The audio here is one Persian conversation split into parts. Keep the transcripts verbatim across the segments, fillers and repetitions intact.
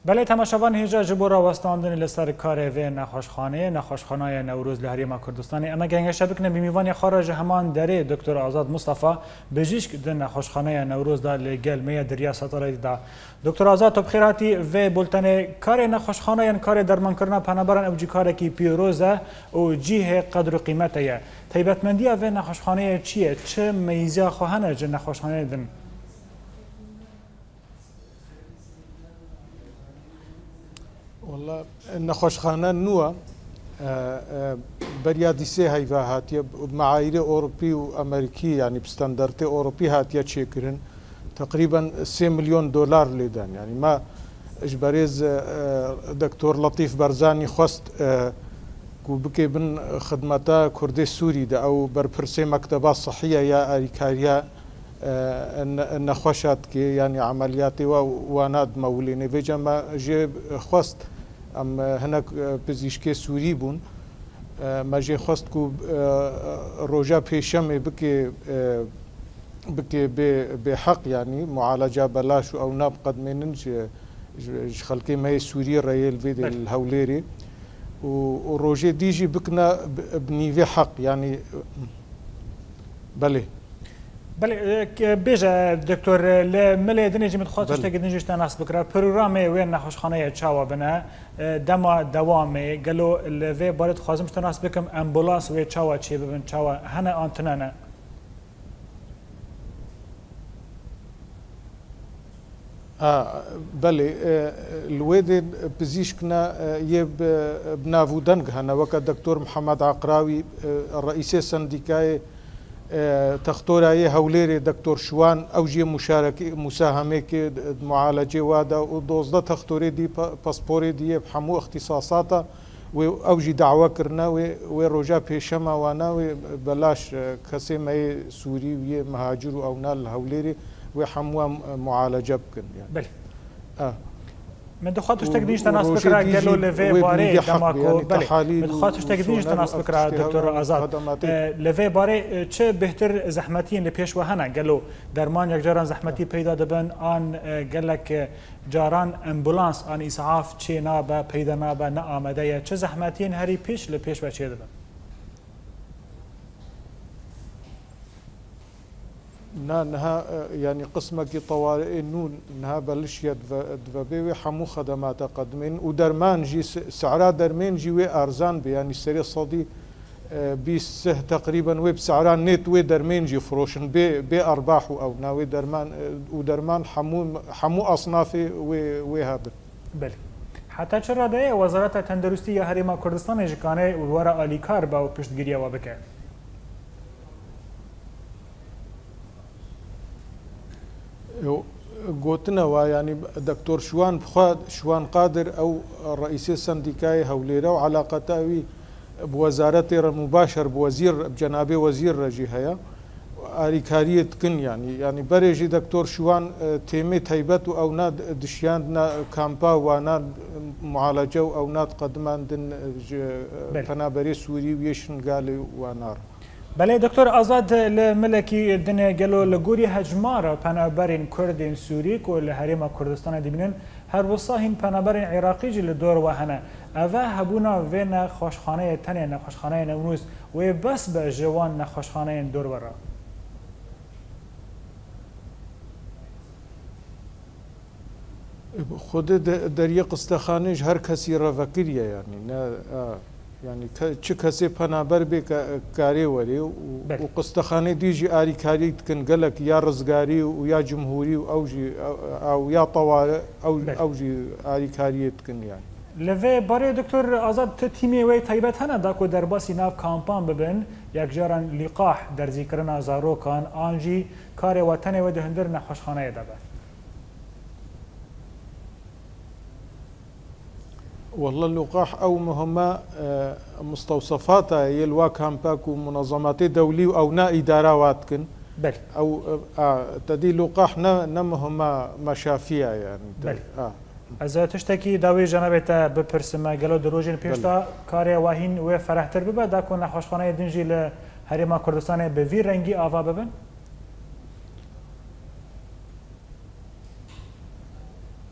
بله تماشاوان هیجا جبورا وستاندن لسر کار و نخوشخانه نخوشخانه نوروز لهریما کردستان اما گنگ شبکن بیمیوانی خارج همان دره دکتر آزاد مصطفی بجیشک دن نخوشخانه نوروز دا لگل می دریا سطاره دا دکتر آزاد تو بخیراتی و بولتن کار نخوشخانه یان کار درمان کردن پنابران او جی کار کی پیروزه او جیه قدر و قیمته تایبەتمەندی و نخوشخانه چیه چه میزه خواهنه جن نخوشخانه دن والله نخوشخانه نوع بريادي سي هيفا هاتيه بمعايير اوروبي وامريكي يعني بستاندرد اوروبي هاتيه تشيكرن تقريبا سي مليون دولار ليدان يعني ما اجبريز دكتور لطيف برزاني خست كوبكي بن خدمتا كردي سوري دا او بربرسي مكتبات صحيه يا اريكاريا نخوشات كي يعني عملياتي واناد موليني فيجا ما جي خست ام هناك بزيشكي سوري بون ما جي خست كو روجا بيشمي بكي بكي بحق يعني معالجه بلاش او ناب قد مننج خلقي ما سوري ريال فيدي الهوليري وروجي ديجي بكنا بنيفي حق يعني بله بله بیجه دکتر لملی دنیجی متخاطش تگید نجیش تناس بکره پروگرامی وین نخوشخانه چاوا بنه دما دوامی گلو لوی بارد خوازمش تناس بکم امبولاس وی چاوا چی ببین چاوا هنه آنتنانه آه بله الويد بزيشكنا يب بنافودنغ هنا وكا دكتور محمد عقراوي الرئيس السنديكاي تختوراي هوليري دكتور شوان اوجي مشاركه مساهمه كي معالجه وادا ودوزده تختوري دي باسبوري دي بحمو اختصاصاتها واوجي دعوه كرنا وروجا بيشما وانا بلاش كسي ماي سوري وي مهاجر او نال هوليري وحموا معالجه بكن يعني بله اه من دخاتش تقديش تناس بكره قالوا لفي باري دماكو بله من دخاتش تقديش تناس بكره دكتور آزاد لفي باري چه بهتر زحمتين لپیش وهنا قالوا درمان یک جاران زحمتي پیدا دبن آن قالك جاران امبولانس آن اسعاف چه نابا پیدا نابا نا آمده چه زحمتين هري پیش لپیش و چه دبن نا نها يعني قسمك طوارئ نون نها بلش يد دفبيوي حمو خدمات قدمين ودرمان جي سعرا درمين جي وي ارزان بي يعني السري صدي بيسه تقريبا وي بسعران نت وي درمين جي فروشن بي بي ارباح او ناوي درمان ودرمان حمو حمو اصنافي وي وي هذا بله حتى چرا ده وزارت تندرستی هریما کردستان جکانه ورا الیکار با پشتگیری و بکه قوتنا يعني دكتور شوان شوان قادر او رئيس السنديكاي هوليرا وعلاقته بوزارته المباشر بوزير بجنابه وزير رجيهيا اريكاريه كن يعني يعني بريجي دكتور شوان تيمي تيبت او ناد دشيان كامبا وناد معالجه او ناد قدمان دن فنابري سوري ويشن قال ونار بله دکتر آزاد لملکی دنیا گلو لگوری هجمارا پنابرین کردین سوری که لحریم کردستان دیبینن هر وصاهین پنابرین عراقی جل دور وهنه اوه هبونا و نخوشخانه تنه نخوشخانه نونوز و بس به جوان نخوشخانه دور ورا خود دریق استخانج هر کسی را فکریه يعني نه يعني چه کسی پنابر به کاری وری و قستخانه دیجی آری کاری کن گلک یا رزگاری و یا جمهوری و اوجی او یا طوارئ او اوجی آری کاری کن يعني لوی برای دکتر آزاد تیمی وی تایبت هنه دا کو در باسی ناف کامپان ببن یک جاران لقاح در ذکرنا زارو کان آنجی کار وطن و دهندر نخوشخانه دبه والله اللقاح او مهمه مستوصفاتها هي الوا كامباك ومنظمات دوليه او نا ادارات كن بل او آه تدي لقاح نا مهمه مشافيه يعني بل اه از تشتكي داوي جنابته بپرسمه قالوا دروجين پیشتا کار واهین و فرحتر ببه دا کو نخوشخانه دنجی له هریما کردستان به وی رنگی آوا ببن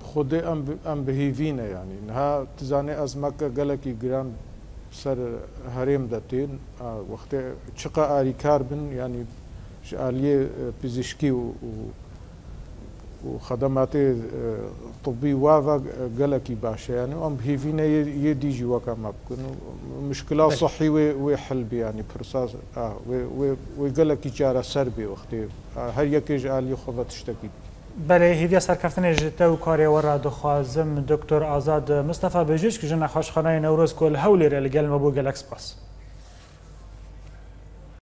خودی ام بهیوینه یعنی نه تزانی از مکه گلکی گران سر هریم داتین وقتی چقا آریکار بن یعنی آلیه پزشکی و وخدمات طبي وافا قالك باشا يعني ام بهيفينا يديجي وكا ما بكون مشكله صحي ويحل يعني برصاص اه ويقالك جاره سربي وقتي هر يكيج الي خو تشتكي بله هیویا سرکفتن جته و کاری ورا دخوازم دکتر آزاد مصطفی بجیش که جن خوشخانه نوروز کل هولی رل گل مبو گلکس پاس